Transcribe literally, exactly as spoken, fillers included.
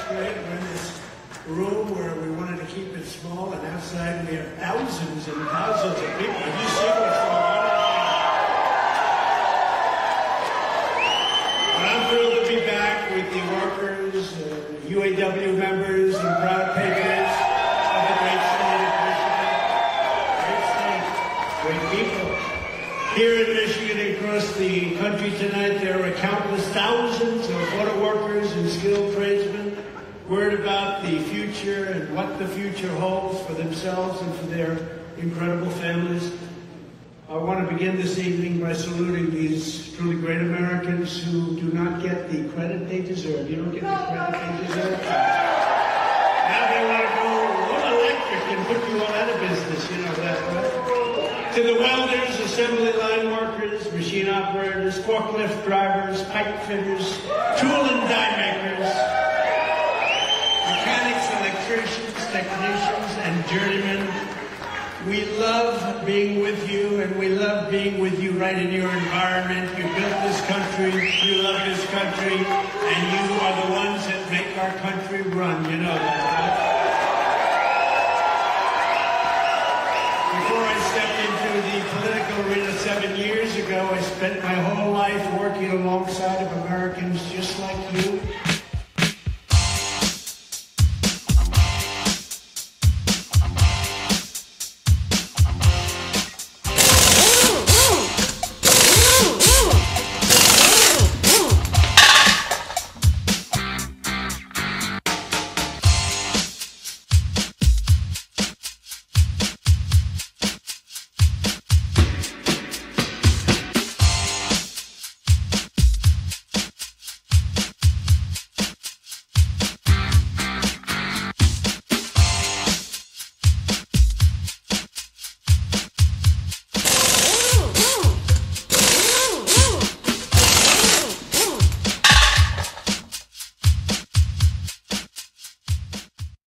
great. We're in this room where we wanted to keep it small, and outside we have thousands and thousands of people. Have you seen what's going on? But I'm thrilled to be back with the workers, uh, U A W members, and proud patriots of the great state of Michigan. Great state, great people. Here in Michigan and across the country tonight, there are countless thousands of auto workers and skilled tradesmen worried about the future and what the future holds for themselves and for their incredible families. I want to begin this evening by saluting these truly great Americans who do not get the credit they deserve. You don't get the credit they deserve. Now they want to go all electric and put you all out of business, you know that, right? To the welders, assembly line workers, machine operators, forklift drivers, pipe fitters, tool and die makers, mechanics, electricians, technicians, and journeymen. We love being with you, and we love being with you right in your environment. You built this country, you love this country, and you are the ones that make our country run. You know that, right? Before I stepped into the political arena seven years ago, I spent my whole life working alongside of Americans just like you.